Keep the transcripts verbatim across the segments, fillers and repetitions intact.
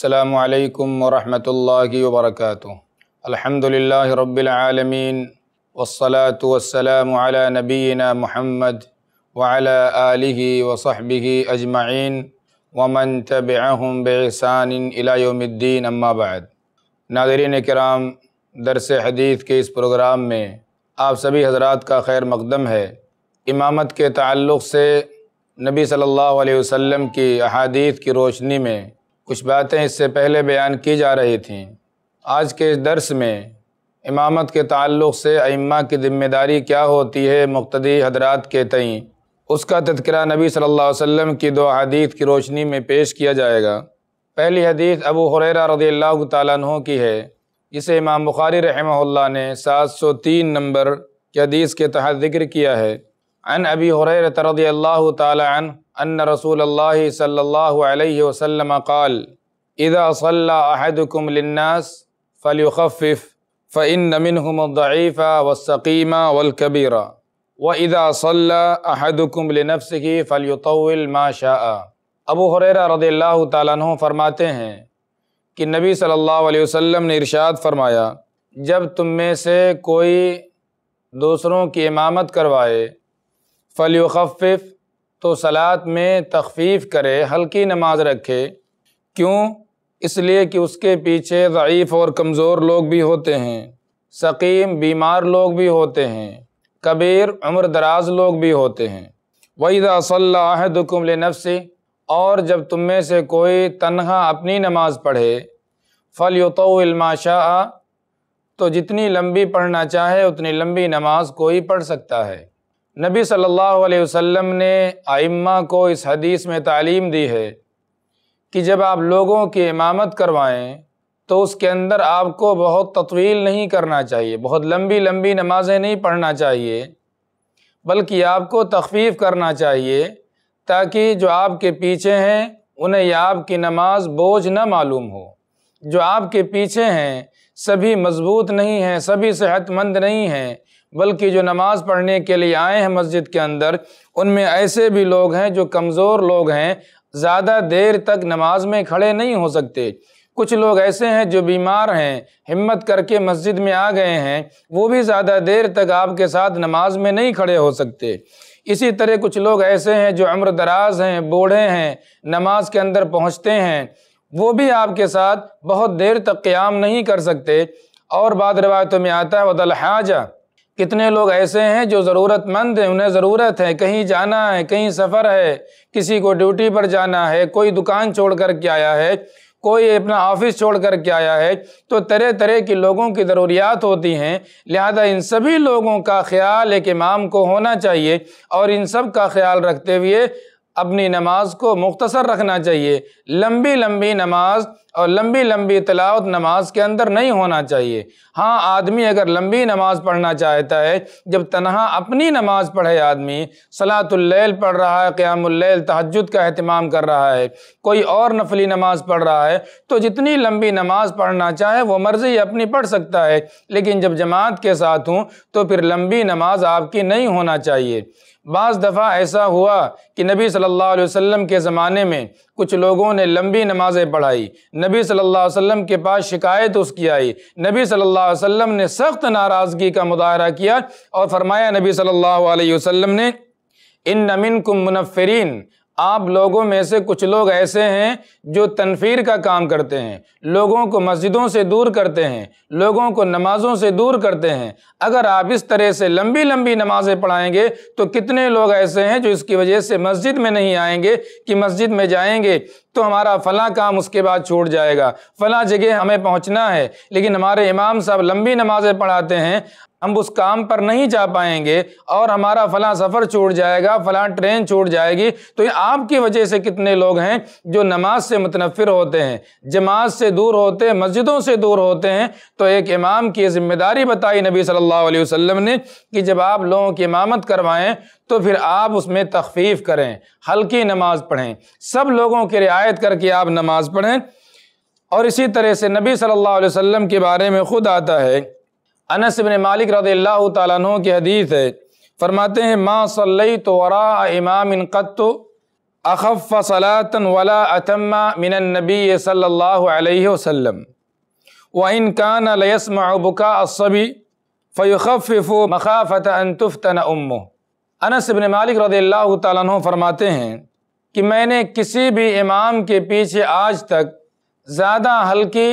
السلام علیکم ورحمۃ اللہ وبرکاتہ۔ الحمدللہ رب العالمین والصلاة والسلام علی نبینا محمد وعلی آلہ وصحبہ اجمعین ومن تبعہم بإحسان الی یوم الدین، اما بعد۔ ناظرین کرام، درس حدیث کے اس پروگرام میں آپ سبھی حضرات کا خیر مقدم ہے۔ امامت کے تعلق سے نبی صلی اللہ علیہ وسلم کی احادیث کی روشنی میں کچھ باتیں اس سے پہلے بیان کی جا رہی تھیں۔ آج کے اس درس میں امامت کے تعلق سے ائمہ کی ذمہ داری کیا ہوتی ہے مقتدی حضرات کے تئیں، اس کا تذکرہ نبی صلی اللہ علیہ وسلم کی دو حدیث کی روشنی میں پیش کیا جائے گا۔ پہلی حدیث ابو ہریرہ رضی اللہ تعالیٰ عنہ کی ہے، جسے امام بخاری رحمہ اللہ نے سات سو تین نمبر کی حدیث کے تحت ذکر کیا ہے۔ عن ابی ہریرہ رضی اللہ تعالیٰ عنہ ان رسول اللہ صلی اللہ علیہ وسلم قال اذا صلى احدكم للناس فليخفف فإن منهم الضعيف والسقيم والكبير واذا صلى احدكم لنفسه فليطول ما شاء۔ ابو ہریرہ رضی اللہ تعالیٰ عنہ فرماتے ہیں کہ نبی صلی اللہ علیہ وسلم نے ارشاد فرمایا، جب تم میں سے کوئی دوسروں کی امامت کروائے فلیخفف، تو صلاۃ میں تخفیف کرے، ہلکی نماز رکھے۔ کیوں؟ اس لیے کہ اس کے پیچھے ضعیف اور کمزور لوگ بھی ہوتے ہیں، سقیم بیمار لوگ بھی ہوتے ہیں، کبیر عمر دراز لوگ بھی ہوتے ہیں۔ وَإِذَا صَلَّى أَحَدُكُمْ لِنَفْسِهِ، اور جب تم میں سے کوئی تنہا اپنی نماز پڑھے فَلْيُطَوِّلْ مَا شَاءَ، تو جتنی لمبی پڑھنا چاہے اتنی لمبی نماز کوئی پڑھ سکتا ہے۔ نبی صلی اللہ علیہ وسلم نے ائمہ کو اس حدیث میں تعلیم دی ہے کہ جب آپ لوگوں کی امامت کروائیں تو اس کے اندر آپ کو بہت تطویل نہیں کرنا چاہیے، بہت لمبی لمبی نمازیں نہیں پڑھنا چاہیے، بلکہ آپ کو تخفیف کرنا چاہیے، تاکہ جو آپ کے پیچھے ہیں انہیں یہ آپ کی نماز بوجھ نہ معلوم ہو۔ جو آپ کے پیچھے ہیں سبھی مضبوط نہیں ہیں، سبھی صحت مند نہیں ہیں، بلکہ جو نماز پڑھنے کے لیے آئے ہیں مسجد کے اندر، ان میں ایسے بھی لوگ ہیں جو کمزور لوگ ہیں، زیادہ دیر تک نماز میں کھڑے نہیں ہو سکتے۔ کچھ لوگ ایسے ہیں جو بیمار ہیں، ہمت کر کے مسجد میں آ گئے ہیں، وہ بھی زیادہ دیر تک آپ کے ساتھ نماز میں نہیں کھڑے ہو سکتے۔ اسی طرح کچھ لوگ ایسے ہیں جو عمر دراز ہیں، بوڑھے ہیں، نماز کے اندر پہنچتے ہیں، وہ بھی آپ کے ساتھ بہت دیر تک قیام نہیں کر سکتے۔ اور بعض روایتوں میں آتا ہے وَذَا الْحَاجَةِ، کتنے لوگ ایسے ہیں جو ضرورت مند ہیں، انہیں ضرورت ہے، کہیں جانا ہے، کہیں سفر ہے، کسی کو ڈیوٹی پر جانا ہے، کوئی دکان چھوڑ کر کے آیا ہے، کوئی اپنا آفس چھوڑ کر کے آیا ہے، تو طرح طرح کی لوگوں کی ضروریات ہوتی ہیں، لہذا ان سبھی لوگوں کا خیال ایک امام کو ہونا چاہیے، اور ان سب کا خیال رکھتے ہوئے اپنی نماز کو مختصر رکھنا چاہیے۔ لمبی لمبی نماز اور لمبی لمبی تلاوت نماز کے اندر نہیں ہونا چاہیے۔ ہاں، آدمی اگر لمبی نماز پڑھنا چاہتا ہے، جب تنہا اپنی نماز پڑھے، آدمی صلاۃ اللیل پڑھ رہا ہے، قیام اللیل تہجد کا اہتمام کر رہا ہے، کوئی اور نفلی نماز پڑھ رہا ہے، تو جتنی لمبی نماز پڑھنا چاہے وہ مرضی اپنی پڑھ سکتا ہے، لیکن جب جماعت کے ساتھ ہوں تو پھر لمبی نماز آپ کی نہیں ہونا چاہیے۔ بعض دفعہ ایسا ہوا کہ نبی صلی اللہ علیہ وسلم کے زمانے میں کچھ لوگوں نے لمبی نمازیں پڑھائی، نبی صلی اللہ علیہ وسلم کے پاس شکایت اس کی آئی، نبی صلی اللہ علیہ وسلم نے سخت ناراضگی کا مظاہرہ کیا اور فرمایا نبی صلی اللہ علیہ وسلم نے ان منکم منفرین، آپ لوگوں میں سے کچھ لوگ ایسے ہیں جو تنفیر کا کام کرتے ہیں، لوگوں کو مسجدوں سے دور کرتے ہیں، لوگوں کو نمازوں سے دور کرتے ہیں۔ اگر آپ اس طرح سے لمبی لمبی نمازیں پڑھائیں گے تو کتنے لوگ ایسے ہیں جو اس کی وجہ سے مسجد میں نہیں آئیں گے کہ مسجد میں جائیں گے تو ہمارا فلاں کام اس کے بعد چھوٹ جائے گا، فلاں جگہ ہمیں پہنچنا ہے، لیکن ہمارے امام صاحب لمبی نمازیں پڑھاتے ہیں، ہم اس کام پر نہیں جا پائیں گے اور ہمارا فلاں سفر چھوٹ جائے گا، فلاں ٹرین چھوٹ جائے گی۔ تو یہ آپ کی وجہ سے کتنے لوگ ہیں جو نماز سے متنفر ہوتے ہیں، جماعت سے دور ہوتے ہیں، مسجدوں سے دور ہوتے ہیں۔ تو ایک امام کی ذمہ داری بتائی نبی صلی اللہ علیہ وسلم نے کہ جب آپ لوگوں کی امامت کروائیں تو پھر آپ اس میں تخفیف کریں، ہلکی نماز پڑھیں، سب لوگوں کی رعایت کر کے آپ نماز پڑھیں۔ اور اسی طرح سے نبی صلی اللہ علیہ وسلم کے بارے میں خود آتا ہے، انس بن مالک رضی اللہ تعالیٰ عنہ کی حدیث ہے، فرماتے ہیں ما صلیت وراء امام قط، अखफ़ सलातन वला अतम्मा मिनन नबी सल्लल्लाहु अलैहि वसल्लम व इन कान लयस्मअ बुका अस्सबी फ़युख़फ़्फ़िफ़ु मख़ाफ़त अन तुफ़्तन उम्मुह। अनस इब्न मालिक रज़ियल्लाहु ताला अन्हु फरमाते हैं कि मैंने किसी भी इमाम के पीछे आज तक ज़्यादा हल्की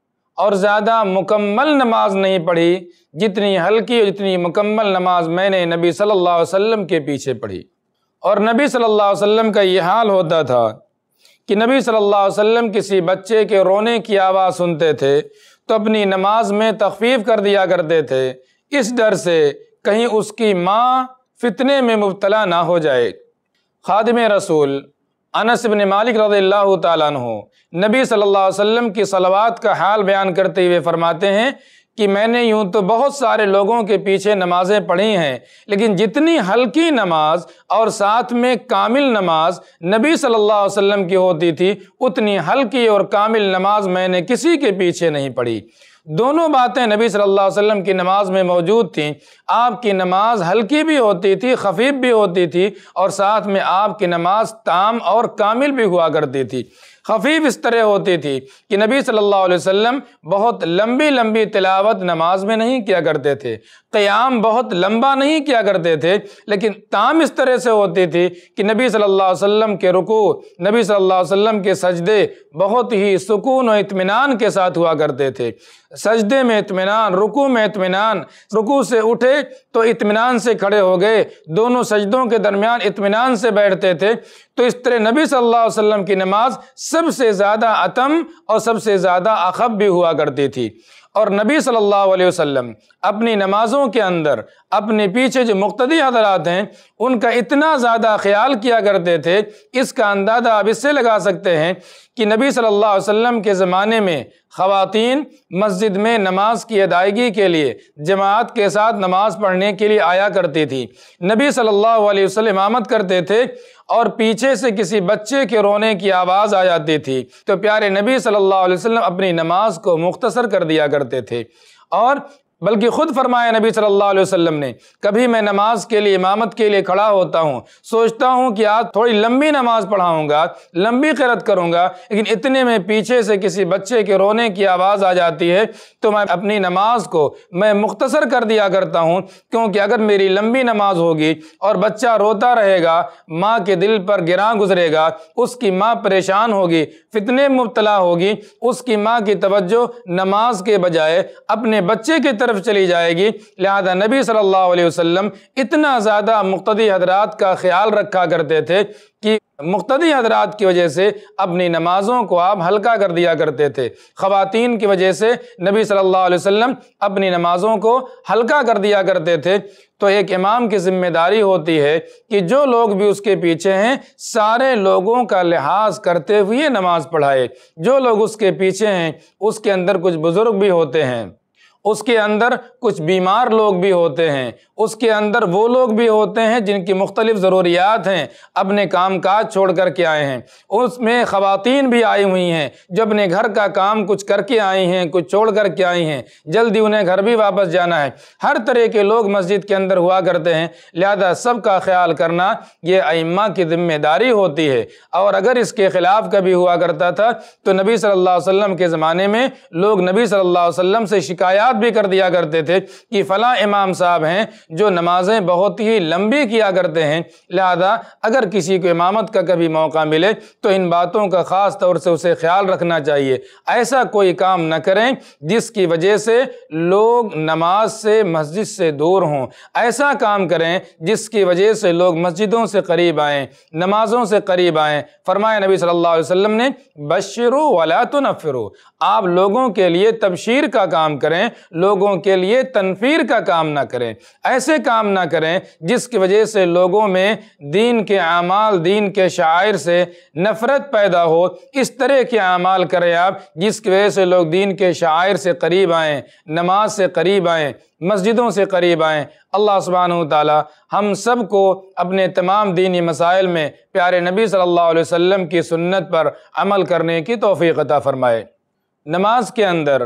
और ज़्यादा मुकम्मल नमाज नहीं पढ़ी जितनी हल्की और जितनी मुकम्मल नमाज मैंने नबी सल्लल्लाहु अलैहि वसल्लम के पीछे पढ़ी। और नबी सल्लल्लाहु अलैहि वसल्लम का ये हाल होता था कि नबी सल्लल्लाहु अलैहि वसल्लम किसी बच्चे के रोने की आवाज़ सुनते थे तो अपनी नमाज में तख़फ़ीफ़ कर दिया करते थे, इस डर से कहीं उसकी माँ फितने में मुब्तला ना हो जाए। खादिम रसूल अनस इब्न मालिक रज़ियल्लाहु ताला अन्हु नबी सल्लल्लाहु अलैहि वसल्लम की सलावात का हाल बयान करते हुए फरमाते हैं कि मैंने यूँ तो बहुत सारे लोगों के पीछे नमाज़ें पढ़ी हैं, लेकिन जितनी हल्की नमाज और साथ में कामिल नमाज नबी सल्लल्लाहु अलैहि वसल्लम की होती थी, उतनी हल्की और कामिल नमाज मैंने किसी के पीछे नहीं पढ़ी। दोनों बातें नबी सल्लल्लाहु अलैहि वसल्लम की नमाज में मौजूद थीं। आपकी नमाज हल्की भी होती थी, खफीफ भी होती थी, और साथ में आपकी नमाज ताम और कामिल भी हुआ करती थी। खफीफ इस तरह होती थी कि नबी सल्लल्लाहु अलैहि वसल्लम बहुत लंबी लंबी तिलावत नमाज में नहीं किया करते थे, क़याम बहुत लंबा नहीं किया करते थे, लेकिन ताम इस तरह से होती थी कि नबी सल्लल्लाहु अलैहि वसल्लम के रुकू, नबी सल्लल्लाहु अलैहि वसल्लम के सजदे बहुत ही सुकून और इत्मीनान के साथ हुआ करते थे। सजदे में इत्मीनान, रुकू में इत्मीनान, रुकू से उठे तो इत्मीनान से खड़े हो गए, दोनों सजदों के दरमियान इत्मीनान से बैठते थे। तो इस तरह नबी सल्लल्लाहु अलैहि वसल्लम की नमाज सबसे ज़्यादा अतम और सबसे ज़्यादा अखब भी हुआ करती थी। और नबी सल्लल्लाहु अलैहि वसल्लम अपनी नमाज़ों के अंदर अपने पीछे जो मुक्तदी हज़रात हैं उनका इतना ज़्यादा ख्याल किया करते थे, इसका अंदाज़ा आप इससे लगा सकते हैं कि नबी सल्लल्लाहु अलैहि वसल्लम के ज़माने में ख़वातीन मस्जिद में नमाज की अदायगी के लिए जमात के साथ नमाज पढ़ने के लिए आया करती थी। नबी सल्लल्लाहु अलैहि वसल्लम इमामत करते थे और पीछे से किसी बच्चे के रोने की आवाज़ आ जाती थी तो प्यारे नबी सल्लल्लाहु अलैहि वसल्लम अपनी नमाज को मुख्तसर कर दिया करते थे। और बल्कि खुद फरमाया नबी सल्लल्लाहु अलैहि वसल्लम ने, कभी मैं नमाज के लिए इमामत के लिए खड़ा होता हूँ, सोचता हूँ कि आज थोड़ी लंबी नमाज पढ़ाऊँगा, लंबी क़िरात करूँगा, लेकिन इतने में पीछे से किसी बच्चे के रोने की आवाज़ आ जाती है तो मैं अपनी नमाज को मैं मुख्तसर कर दिया करता हूँ, क्योंकि अगर मेरी लंबी नमाज होगी और बच्चा रोता रहेगा, माँ के दिल पर गिरां गुजरेगा, उसकी माँ परेशान होगी, फितने में मुब्तला होगी, उसकी माँ की तवज्जो नमाज के बजाय अपने बच्चे की तरफ चली जाएगी। लिहाजा नबी सल्लल्लाहु अलैहि वसल्लम इतना ज़्यादा मुक्तदी हज़रात का ख्याल रखा करते थे कि मुक्तदी हज़रात की वजह से अपनी नमाज़ों को आप हल्का कर दिया करते थे। ख़वातीन की वजह से नबी सल्लल्लाहु अलैहि वसल्लम अपनी नमाज़ों को हल्का कर दिया करते थे। तो एक इमाम की ज़िम्मेदारी होती है कि जो लोग भी उसके पीछे हैं सारे लोगों का लिहाज करते हुए नमाज पढ़ाए। जो लोग उसके पीछे हैं उसके अंदर कुछ बुज़ुर्ग भी होते हैं, उसके अंदर कुछ बीमार लोग भी होते हैं, उसके अंदर वो लोग भी होते हैं जिनकी मुख्तलिफ ज़रूरियात हैं, अपने काम काज छोड़ कर के आए हैं, उसमें ख़वातीन भी आई हुई हैं जो अपने घर का काम कुछ करके आई हैं, कुछ छोड़ कर के आई हैं, जल्दी उन्हें घर भी वापस जाना है। हर तरह के लोग मस्जिद के अंदर हुआ करते हैं, लिहाजा सबका ख्याल करना ये अइम्मा की ज़िम्मेदारी होती है। और अगर इसके ख़िलाफ़ कभी हुआ करता था तो नबी सल्लल्लाहु अलैहि वसल्लम के ज़माने में लोग नबी सल्लल्लाहु अलैहि वसल्लम से शिकायत भी कर दिया करते थे कि फ़लाँ इमाम साहब हैं जो नमाजें बहुत ही लंबी किया करते हैं। लिहाजा अगर किसी को इमामत का कभी मौका मिले तो इन बातों का ख़ास तौर से उसे ख्याल रखना चाहिए। ऐसा कोई काम न करें जिसकी वजह से लोग नमाज से मस्जिद से दूर हों, ऐसा काम करें जिसकी वजह से लोग मस्जिदों से करीब आएँ, नमाज़ों से करीब आएँ। फरमाया नबी सल्लल्लाहु अलैहि वसल्लम ने, बश्शिरू वला तुनफ़िरू, आप लोगों के लिए तबशीर का काम करें, लोगों के लिए तनफीर का काम ना करें। ऐसे काम ना करें जिसकी वजह से लोगों में दीन के आमाल, दीन के शायर से नफ़रत पैदा हो। इस तरह के आमाल करें आप जिसकी वजह से लोग दीन के शायर से करीब आएँ, नमाज से करीब आएँ, मस्जिदों से करीब आएँ। अल्लाह सुब्हानहू तआला हम सब को अपने तमाम दीनी मसाइल में प्यारे नबी सल्लल्लाहु अलैहि वसल्लम की सुन्नत पर अमल करने की तौफ़ीक़ अता फ़रमाए। नमाज के अंदर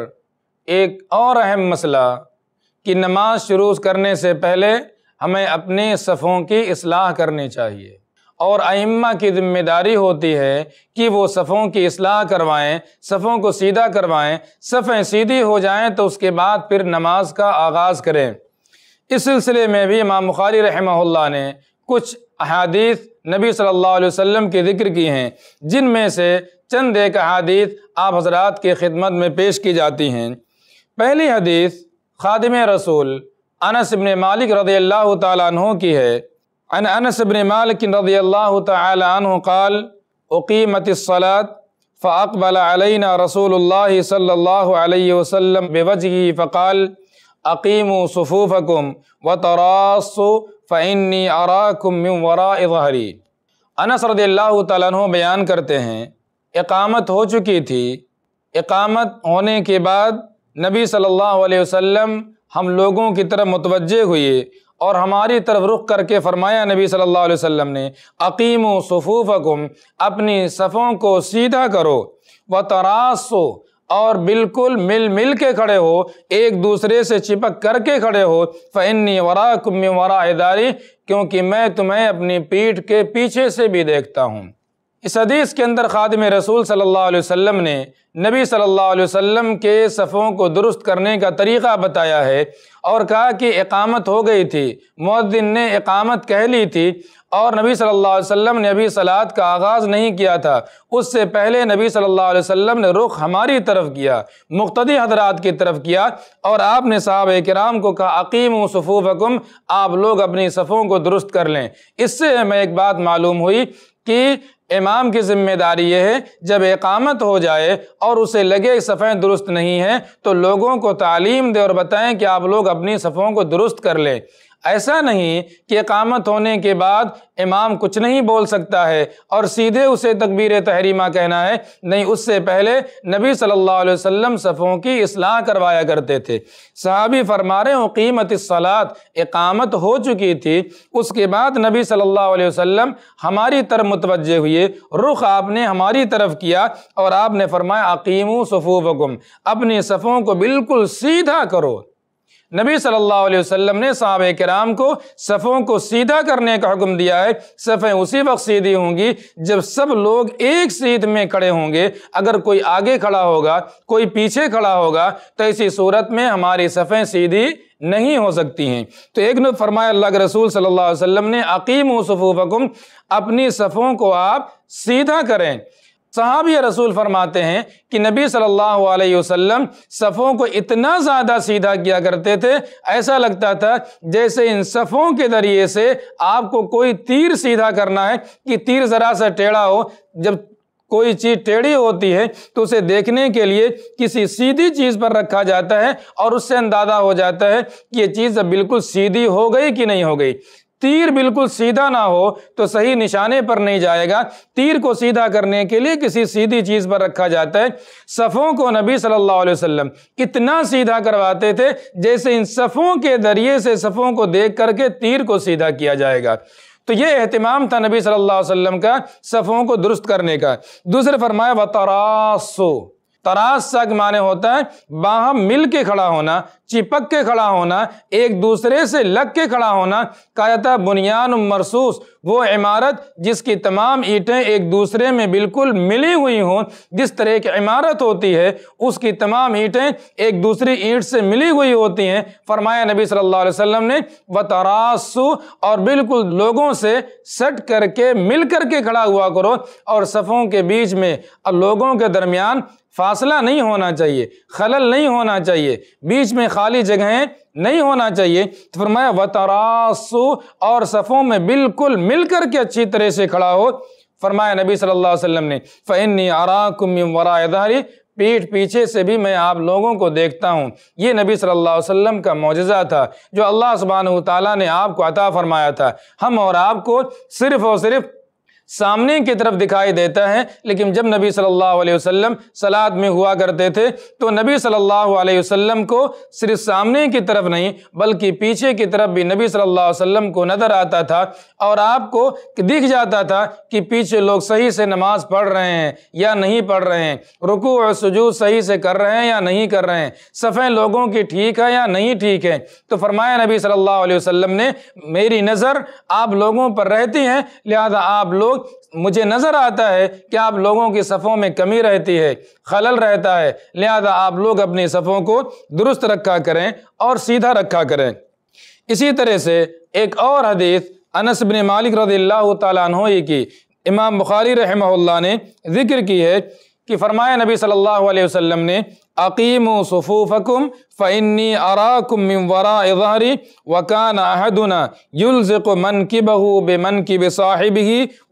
एक और अहम मसला कि नमाज शुरू करने से पहले हमें अपने सफ़ों की इस्लाह करनी चाहिए। اور ائمہ کی ذمہ داری ہوتی ہے کہ وہ صفوں کی اصلاح کروائیں، صفوں کو سیدھا کروائیں، صفیں سیدھی ہو جائیں تو اس کے بعد پھر نماز کا آغاز کریں۔ اس سلسلے میں بھی امام بخاری رحمہ اللہ نے کچھ احادیث نبی صلی اللہ علیہ وسلم کی ذکر کی ہیں، جن میں سے چند ایک احادیث آپ حضرات کی خدمت میں پیش کی جاتی ہیں۔ پہلی حدیث خادم رسول انس بن مالک رضی اللہ تعالیٰ عنہ کی ہے۔ عن انس بن مالک رضی اللہ تعالیٰ عنہ قال اقیمت الصلاۃ فاقبل علینا رسول اللہ صلی اللہ علیہ وسلم بوجہہ فقال اقیموا صفوفکم وتراصوا فانی اراکم من وراء ظہری۔ انس رضی اللہ تعالیٰ عنہ بیان کرتے ہیں اقامت ہو چکی تھی، اقامت ہونے کے بعد نبی صلی اللہ علیہ وسلم ہم لوگوں کی طرف متوجہ ہوئے اور ہماری طرف رخ کر کے فرمایا نبی صلی اللہ علیہ وسلم نے اقیموا صفوفکم، اپنی صفوں کو سیدھا کرو، وتراصوا، اور بالکل مل مل کے کھڑے ہو، ایک دوسرے سے چپک کر کے کھڑے ہو، فإنی وراکم من وراء ظہری، کیونکہ میں تمہیں اپنی پیٹھ کے پیچھے سے بھی دیکھتا ہوں۔ اس حدیث کے اندر خادم رسول صلی اللہ علیہ وسلم نے نبی صلی اللہ علیہ وسلم کے صفوں کو درست کرنے کا طریقہ بتایا ہے اور کہا کہ اقامت ہو گئی تھی، مؤذن نے اقامت کہہ لی تھی اور نبی صلی اللہ علیہ وسلم نے ابھی صلاۃ کا آغاز نہیں کیا تھا، اس سے پہلے نبی صلی اللہ علیہ وسلم نے رخ ہماری طرف کیا، مقتدی حضرات کی طرف کیا، اور آپ نے صحابہ کرام کو کہا اقیموا صفوفکم، آپ لوگ اپنی صفوں کو درست کر لیں۔ اس سے ہمیں ایک بات معلوم ہوئی کہ امام کی ذمہ داری یہ ہے جب اقامت ہو جائے اور اسے لگے صفیں درست نہیں ہیں تو لوگوں کو تعلیم دے اور بتائیں کہ آپ لوگ اپنی صفوں کو درست کر لیں۔ ایسا نہیں کہ اقامت ہونے کے بعد امام کچھ نہیں بول سکتا ہے اور سیدھے اسے تکبیر تحریمہ کہنا ہے، نہیں، اس سے پہلے نبی صلی اللہ علیہ وسلم صفوں کی اصلاح کروایا کرتے تھے۔ صحابی فرما رہے ہیں اقیمت الصلاۃ، اقامت ہو چکی تھی، اس کے بعد نبی صلی اللہ علیہ وسلم ہماری طرف متوجہ ہوئے، رخ آپ نے ہماری طرف کیا اور آپ نے فرمایا اقیموا صفوفکم، اپنی صفوں کو بالکل سیدھا کرو۔ نبی صلی اللہ علیہ وسلم نے صحابہ کرام کو صفوں کو سیدھا کرنے کا حکم دیا ہے۔ صفیں اسی وقت سیدھی ہوں گی جب سب لوگ ایک سیدھ میں کھڑے ہوں گے۔ اگر کوئی آگے کھڑا ہوگا، کوئی پیچھے کھڑا ہوگا تو اسی صورت میں ہماری صفیں سیدھی نہیں ہو سکتی ہیں۔ تو ایک نے فرمایا اللہ کے رسول صلی اللہ علیہ وسلم نے اقیموا صفوفکم، اپنی صفوں کو آپ سیدھا کریں۔ صحابی رسول فرماتے ہیں کہ نبی صلی اللہ علیہ وسلم صفوں کو اتنا زیادہ سیدھا کیا کرتے تھے، ایسا لگتا تھا جیسے ان صفوں کے ذریعے سے آپ کو کوئی تیر سیدھا کرنا ہے کہ تیر ذرا سا ٹیڑھا ہو۔ جب کوئی چیز ٹیڑھی ہوتی ہے تو اسے دیکھنے کے لیے کسی سیدھی چیز پر رکھا جاتا ہے اور اس سے اندازہ ہو جاتا ہے کہ یہ چیز اب بالکل سیدھی ہو گئی کہ نہیں ہو گئی۔ تیر بالکل سیدھا نہ ہو تو صحیح نشانے پر نہیں جائے گا، تیر کو سیدھا کرنے کے لیے کسی سیدھی چیز پر رکھا جاتا ہے۔ صفوں کو نبی صلی اللہ علیہ وسلم اتنا سیدھا کرواتے تھے جیسے ان صفوں کے ذریعے سے صفوں کو دیکھ کر کے تیر کو سیدھا کیا جائے گا۔ تو یہ اہتمام تھا نبی صلی اللہ علیہ وسلم کا صفوں کو درست کرنے کا۔ دوسرے فرمایا وَتَرَاصُوا، تراص کا معنی ہوتا ہے باہم مل کے کھڑا ہونا، چپک کے کھڑا ہونا، ایک دوسرے سے لگ کے کھڑا ہونا۔ کہا جاتا ہے بنیان مرصوص، وہ عمارت جس کی تمام اینٹیں ایک دوسرے میں بالکل ملی ہوئی ہوں۔ جس طرح کی عمارت ہوتی ہے اس کی تمام اینٹیں ایک دوسری اینٹ سے ملی ہوئی ہوتی ہیں۔ فرمایا نبی صلی اللہ علیہ وسلم نے وَتَرَاصُوا، اور بالکل لوگوں سے سٹ کر کے مل کر کے کھڑا ہوا کرو، اور صفوں کے بیچ میں اور لوگوں کے درمیان فاصلہ نہیں ہونا چاہیے، خلل نہیں ہونا چاہیے، بیچ میں خالی جگہیں نہیں ہونا چاہیے۔ تو فرمایا وَتَرَاصُوا، اور صفوں میں بالکل مل کر کے اچھی طرح سے کھڑا ہو۔ فرمایا نبی صلی اللہ علیہ وسلم نے فَإِنِّي أَرَاكُم مِّن وَرَاءِ ظَهْرِي، پیٹھ پیچھے سے بھی میں آپ لوگوں کو دیکھتا ہوں۔ یہ نبی صلی اللہ علیہ وسلم کا معجزہ تھا جو اللہ سبحانہ وتعالیٰ نے آپ کو عطا فرمایا تھا۔ ہم اور آپ کو صرف اور صرف سامنے کی طرف دکھائی دیتا ہے، لیکن جب نبی صلی اللہ علیہ وسلم صلاۃ میں ہوا کرتے تھے تو نبی صلی اللہ علیہ وسلم کو صرف سامنے کی طرف نہیں بلکہ پیچھے کی طرف بھی نبی صلی اللہ علیہ وسلم کو نظر آتا تھا، اور آپ کو دکھ جاتا تھا کہ پیچھے لوگ صحیح سے نماز پڑھ رہے ہیں یا نہیں پڑھ رہے ہیں، رکوع اور سجود صحیح سے کر رہے ہیں یا نہیں کر رہے ہیں، صفیں لوگوں کی ٹھیک ہے یا نہیں ٹھیک ہے۔ تو فرمایا نبی صلی اللہ علیہ وسلم نے، میری نظر آپ لوگوں پر رہتی ہے، لہذا آپ لوگ مجھے نظر آتا ہے کہ آپ لوگوں کی صفوں میں کمی رہتی ہے، خلل رہتا ہے، لہذا آپ لوگ اپنی صفوں کو درست رکھا کریں اور سیدھا رکھا کریں۔ اسی طرح سے ایک اور حدیث انس بن مالک رضی اللہ تعالیٰ عنہ کی امام بخاری رحمہ اللہ نے ذکر کی ہے کہ فرمایا نبی صلی اللہ علیہ وسلم نے، اقیموا صفوفکم فانی اراکم من وراء ظہری وکان احدنا یلزق منکبہ بمنکب صاحبہ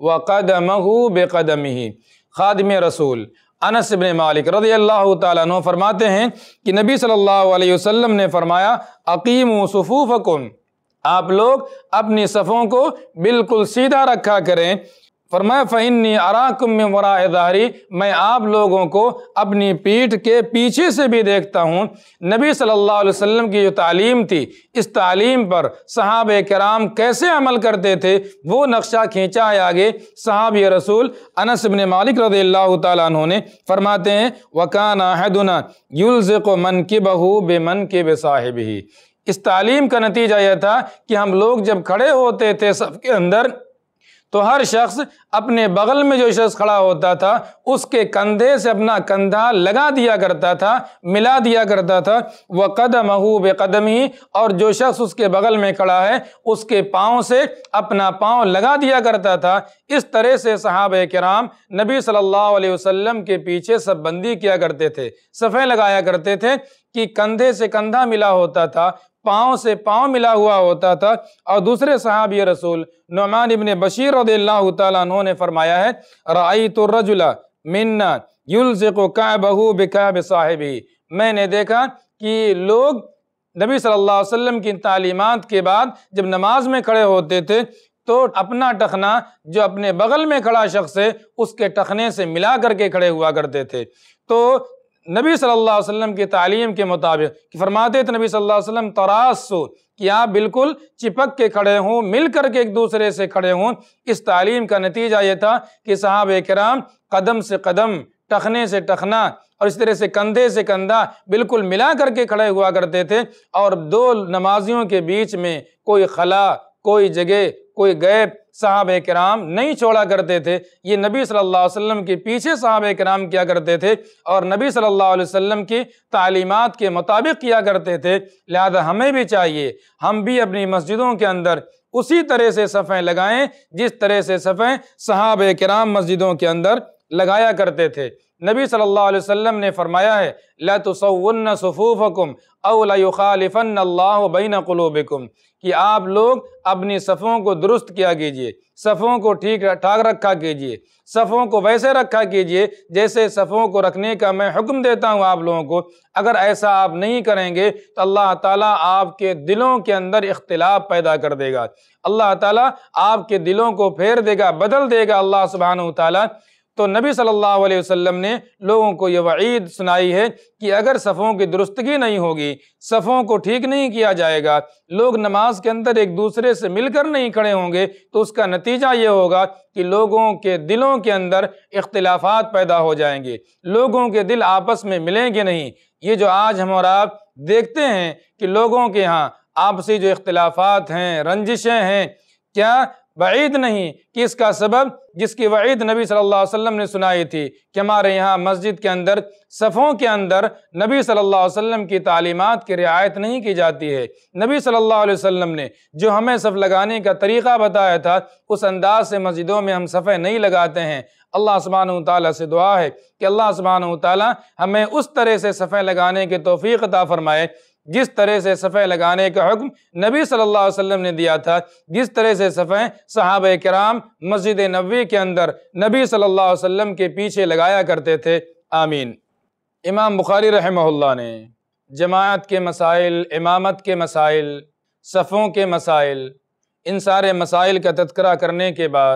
وقدمہ بقدمہ۔ خادم رسول انس بن مالک رضی اللہ تعالیٰ عنہ فرماتے ہیں کہ نبی صلی اللہ علیہ وسلم نے فرمایا، اقیموا صفوفکم، آپ لوگ اپنی صفوں کو بالکل سیدھا رکھا کریں۔ فرمایا فإنی اراکم من وراء ظہری، میں آپ لوگوں کو اپنی پیٹھ کے پیچھے سے بھی دیکھتا ہوں۔ نبی صلی اللہ علیہ وسلم کی جو تعلیم تھی، اس تعلیم پر صحابہ کرام کیسے عمل کرتے تھے وہ نقشہ کھینچا ہے آگے صحابی رسول انس بن مالک رضی اللہ تعالیٰ عنہ نے۔ فرماتے ہیں وَكَانَ أَحَدُنَا يُلْزِقُ مَنْكِبَهُ بِمَنْكِبِ صَاحِبِهِ۔ اس تعلیم کا نتیجہ یہ تھا کہ ہم لوگ جب کھڑے ہوتے تھے صف کے اندر تو ہر شخص اپنے بغل میں جو شخص کھڑا ہوتا تھا اس کے کندھے سے اپنا کندھا لگا دیا کرتا تھا، ملا دیا کرتا تھا، وَقَدَمَهُ بِقَدَمِهِ، اور جو شخص اس کے بغل میں کھڑا ہے اس کے پاؤں سے اپنا پاؤں لگا دیا کرتا تھا۔ اس طرح سے صحابہ کرام نبی صلی اللہ علیہ وسلم کے پیچھے صف بندی کیا کرتے تھے، صفیں لگایا کرتے تھے کہ کندھے سے کندھا ملا ہوتا تھا، پاؤں سے پاؤں ملا ہوا ہوتا تھا۔ اور دوسرے صحابی رسول نعمان ابن بشیر رضی اللہ تعالیٰ عنہ نے فرمایا ہے، رأیت الرجل منا یلزق کعبہ بکعب صاحبہ، میں نے دیکھا کہ لوگ نبی صلی اللہ علیہ وسلم کی تعلیمات کے بعد جب نماز میں کھڑے ہوتے تھے تو اپنا ٹخنا جو اپنے بغل میں کھڑا شخص ہے اس کے ٹخنے سے ملا کر کے کھڑے ہوا کرتے تھے۔ تو نبی صلی اللہ علیہ وسلم کی تعلیم کے مطابق کہ فرماتے تھے نبی صلی اللہ علیہ وسلم تراسو، کہ آپ بالکل چپک کے کھڑے ہوں، مل کر کے ایک دوسرے سے کھڑے ہوں۔ اس تعلیم کا نتیجہ یہ تھا کہ صحابہ کرام قدم سے قدم، ٹخنے سے ٹخنا اور اس طرح سے کندھے سے کندھا بالکل ملا کر کے کھڑے ہوا کرتے تھے، اور دو نمازیوں کے بیچ میں کوئی خلا، کوئی جگہ، کوئی گیپ صحابہ کرام نہیں چھوڑا کرتے تھے۔ یہ نبی صلی اللہ علیہ وسلم کے پیچھے صحابہ کرام کیا کرتے تھے اور نبی صلی اللہ علیہ وسلم کی تعلیمات کے مطابق کیا کرتے تھے۔ لہذا ہمیں بھی چاہیے ہم بھی اپنی مسجدوں کے اندر اسی طرح سے صفیں لگائیں جس طرح سے صفیں صحابہ کرام مسجدوں کے اندر لگایا کرتے تھے۔ نبی صلی اللہ علیہ وسلم نے فرمایا ہے لَتُصَوُّنَّ صُفُوفَكُمْ أَوْ لَيُخَالِفَنَّ اللَّهُ بَيْنَ قُلُوبِكُمْ، کہ آپ لوگ اپنی صفوں کو درست کیا کیجئے، صفوں کو ٹھیک ٹھاک رکھا کیجئے، صفوں کو ویسے رکھا کیجئے جیسے صفوں کو رکھنے کا میں حکم دیتا ہوں آپ لوگوں کو۔ اگر ایسا آپ نہیں کریں گے تو اللہ تعالیٰ آپ کے دلوں کے اندر اختلاف پیدا کر دے گا، اللہ تعالیٰ آپ کے دلوں کو پھیر دے گا، بدل دے گا اللہ سبحانہ وتعالیٰ۔ تو نبی صلی اللہ علیہ وسلم نے لوگوں کو یہ وعید سنائی ہے کہ اگر صفوں کی درستگی نہیں ہوگی، صفوں کو ٹھیک نہیں کیا جائے گا، لوگ نماز کے اندر ایک دوسرے سے مل کر نہیں کھڑے ہوں گے تو اس کا نتیجہ یہ ہوگا کہ لوگوں کے دلوں کے اندر اختلافات پیدا ہو جائیں گے، لوگوں کے دل آپس میں ملیں گے نہیں۔ یہ جو آج ہم اور آپ دیکھتے ہیں کہ لوگوں کے ہاں آپسی جو اختلافات ہیں، رنجشیں ہیں، کیا بعید نہیں کہ اس کا سبب جس کی وعید نبی صلی اللہ علیہ وسلم نے سنائی تھی کہ ہمارے یہاں مسجد کے اندر صفوں کے اندر نبی صلی اللہ علیہ وسلم کی تعلیمات کی رعایت نہیں کی جاتی ہے۔ نبی صلی اللہ علیہ وسلم نے جو ہمیں صف لگانے کا طریقہ بتایا تھا اس انداز سے مسجدوں میں ہم صفیں نہیں لگاتے ہیں۔ اللہ سبحانہ وتعالیٰ سے دعا ہے کہ اللہ سبحانہ وتعالیٰ ہمیں اس طرح سے صفیں لگانے کی توفیق عطا فرمائے جس طرح سے صفیں لگانے کا حکم نبی صلی اللہ علیہ وسلم نے دیا تھا، جس طرح سے صفیں صحابہ کرام مسجد نبوی کے اندر نبی صلی اللہ علیہ وسلم کے پیچھے لگایا کرتے تھے۔ آمین۔ امام بخاری رحمہ اللہ نے جماعت کے مسائل، امامت کے مسائل، صفوں کے مسائل، ان سارے مسائل کا تذکرہ کرنے کے بعد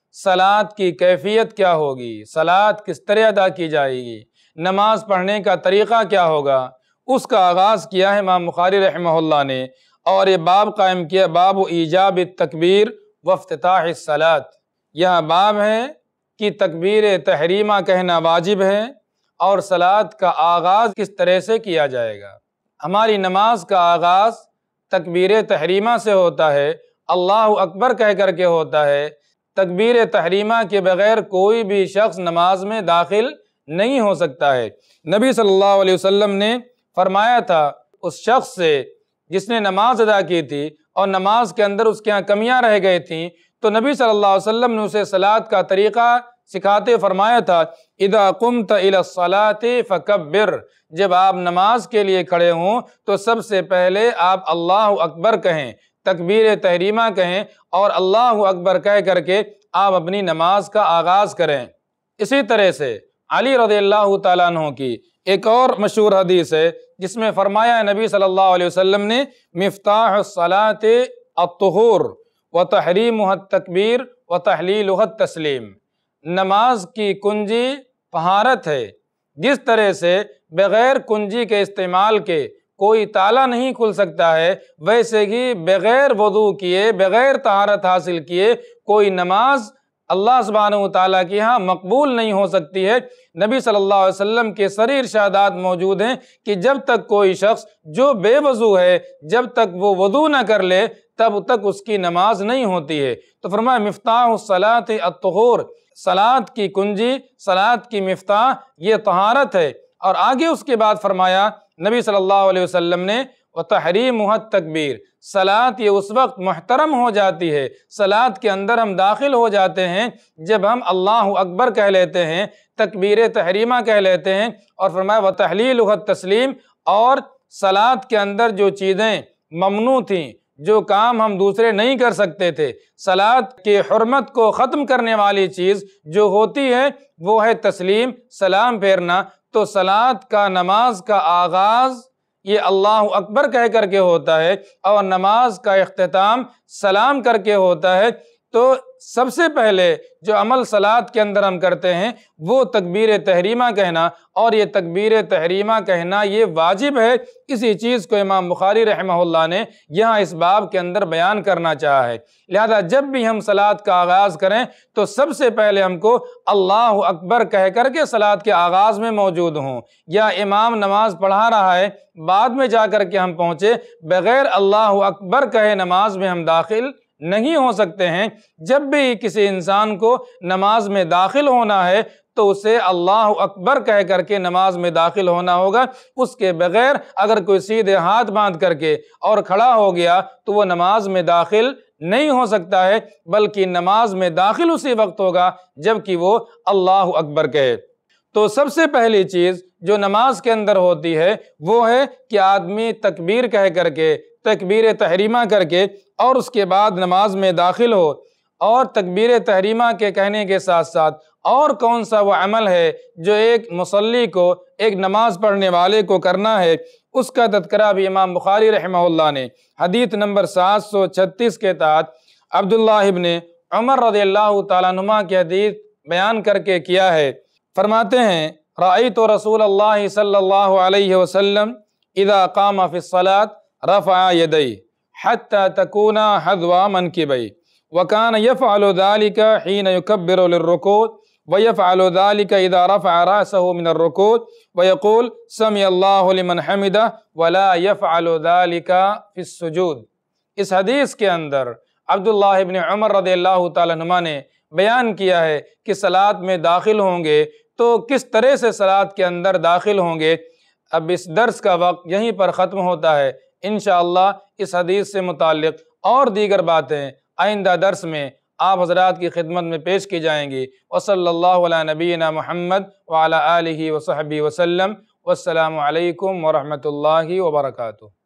صلاۃ کی کیفیت کیا ہوگی، صلاۃ کس طرح ادا کی جائے گی، نماز پڑھنے کا طریقہ کیا ہوگا، اس کا آغاز کیا ہے امام بخاری رحمہ اللہ نے، اور یہ باب قائم کیا باب ایجاب التکبیر وافتتاح الصلاۃ۔ یہاں باب ہے کہ تکبیر تحریمہ کہنا واجب ہے اور صلاۃ کا آغاز کس طرح سے کیا جائے گا۔ ہماری نماز کا آغاز تکبیر تحریمہ سے ہوتا ہے، اللہ اکبر کہہ کر کے ہوتا ہے۔ تکبیر تحریمہ کے بغیر کوئی بھی شخص نماز میں داخل نہیں ہو سکتا ہے۔ نبی صلی اللہ علیہ وسلم نے فرمایا تھا اس شخص سے جس نے نماز ادا کی تھی اور نماز کے اندر اس کے یہاں کمیاں رہ گئی تھیں، تو نبی صلی اللہ علیہ وسلم نے اسے صلاۃ کا طریقہ سکھاتے فرمایا تھا اذا قمت الى الصلاۃ فکبر، جب آپ نماز کے لیے کھڑے ہوں تو سب سے پہلے آپ اللہ اکبر کہیں، تکبیر تحریمہ کہیں اور اللہ اکبر کہہ کر کے آپ اپنی نماز کا آغاز کریں۔ اسی طرح سے علی رضی اللہ تعالیٰ عنہ کی ایک اور مشہور حدیث ہے جس میں فرمایا نبی صلی اللہ علیہ وسلم نے مفتاح الصلاۃ الطہور وتحریمها التکبیر وتحلیلها التسلیم، نماز کی کنجی طہارت ہے۔ جس طرح سے بغیر کنجی کے استعمال کے کوئی تالا نہیں کھل سکتا ہے، ویسے ہی بغیر وضو کیے، بغیر طہارت حاصل کیے کوئی نماز اللہ سبحانہ وتعالیٰ کے یہاں مقبول نہیں ہو سکتی ہے۔ نبی صلی اللہ علیہ وسلم کے صریح ارشادات موجود ہیں کہ جب تک کوئی شخص جو بے وضو ہے، جب تک وہ وضو نہ کر لے تب تک اس کی نماز نہیں ہوتی ہے۔ تو فرمایا مفتاح الصلاۃ الطہور، صلاۃ کی کنجی، صلاۃ کی مفتاح یہ طہارت ہے۔ اور آگے اس کے بعد فرمایا نبی صلی اللہ علیہ وسلم نے وتحریمها التکبیر، صلاۃ یہ اس وقت محترم ہو جاتی ہے، صلاۃ کے اندر ہم داخل ہو جاتے ہیں جب ہم اللہ اکبر کہہ لیتے ہیں، تکبیر تحریمہ کہہ لیتے ہیں، اور فرمایا وتحلیلها التسلیم، اور صلاۃ کے اندر جو چیزیں ممنوع تھیں، جو کام ہم دوسرے نہیں کر سکتے تھے، صلاۃ کی حرمت کو ختم کرنے والی چیز جو ہوتی ہے وہ ہے تسلیم، سلام پھیرنا۔ تو صلاۃ کا، نماز کا آغاز یہ اللہ اکبر کہہ کر کے ہوتا ہے اور نماز کا اختتام سلام کر کے ہوتا ہے۔ تو سب سے پہلے جو عمل صلاۃ کے اندر ہم کرتے ہیں وہ تکبیر تحریمہ کہنا، اور یہ تکبیر تحریمہ کہنا یہ واجب ہے۔ اسی چیز کو امام بخاری رحمہ اللہ نے یہاں اس باب کے اندر بیان کرنا چاہا ہے۔ لہذا جب بھی ہم صلاۃ کا آغاز کریں تو سب سے پہلے ہم کو اللہ اکبر کہہ کر کے صلاۃ کے آغاز میں موجود ہوں، یا امام نماز پڑھا رہا ہے بعد میں جا کر کے ہم پہنچے، بغیر اللہ اکبر کہے نماز میں ہم داخل نہیں ہو سکتے ہیں۔ جب بھی کسی انسان کو نماز میں داخل ہونا ہے تو اسے اللہ اکبر کہہ کر کے نماز میں داخل ہونا ہوگا، اس کے بغیر اگر کوئی سیدھے ہاتھ باندھ کر کے اور کھڑا ہو گیا تو وہ نماز میں داخل نہیں ہو سکتا ہے، بلکہ نماز میں داخل اسی وقت ہوگا جب کہ وہ اللہ اکبر کہے۔ تو سب سے پہلی چیز جو نماز کے اندر ہوتی ہے وہ ہے کہ آدمی تکبیر کہہ کر کے، تکبیر تحریمہ کر کے اور اس کے بعد نماز میں داخل ہو۔ اور تکبیر تحریمہ کے کہنے کے ساتھ ساتھ اور کون سا وہ عمل ہے جو ایک مصلی کو، ایک نماز پڑھنے والے کو کرنا ہے، اس کا تذکرہ بھی امام بخاری رحمہ اللہ نے حدیث نمبر سات سو چھتیس کے تحت عبداللہ ابن عمر رضی اللہ تعالیٰ عنہما کی حدیث بیان کر کے کیا ہے۔ فرماتے ہیں رأیت رسول اللہ صلی اللہ علیہ وسلم اذا قام فی الصلاة رفع یدیہ حتی تکون حذو منکبیہ وکان یفعل ذلك حین یکبر للرکوع ویفعل ذلك اذا رفع رأسه من الرکوع ویقول سمع اللہ لمن حمدہ ولا یفعل ذلك فی السجود۔ اس حدیث کے اندر عبداللہ ابن عمر رضی اللہ تعالیٰ عنہ نے بیان کیا ہے کہ صلاۃ میں داخل ہوں گے تو کس طرح سے صلاۃ کے اندر داخل ہوں گے۔ اب اس درس کا وقت یہیں پر ختم ہوتا ہے، انشاءاللہ اس حدیث سے متعلق اور دیگر باتیں آئندہ درس میں آپ حضرات کی خدمت میں پیش کی جائیں گی۔ وصلی اللہ علی نبینا محمد وعلی آلہ وصحبہ وسلم، والسلام علیکم ورحمۃ اللہ وبرکاتہ۔